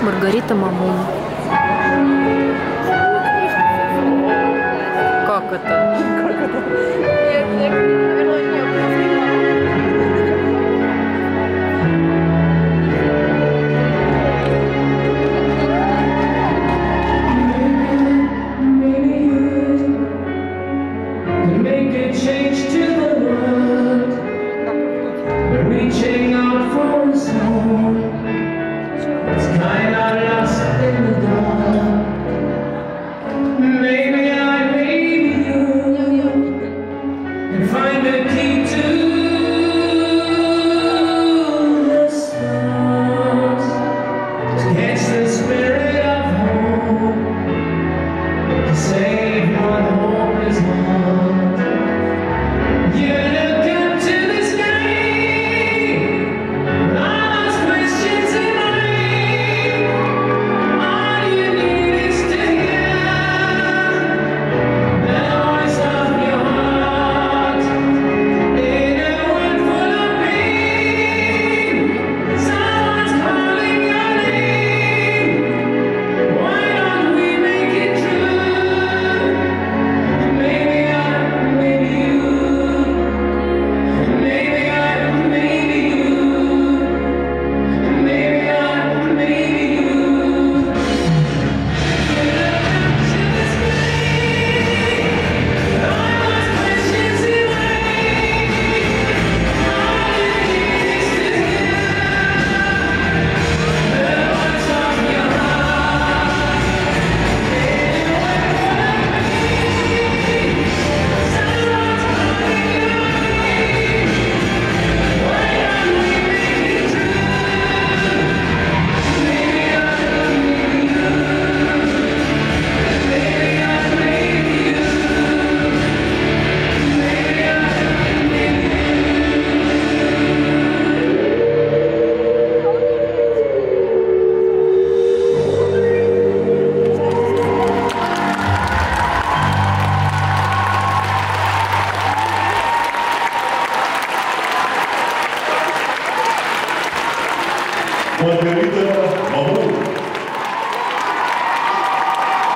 Маргарита Мамун. Как это? Reaching out for a soul, it's kinda lost in the dark. Maybe I need you and find a key to the stars, to catch the spirit of hope, to save what hope is not. You look up to the sky. Маргарита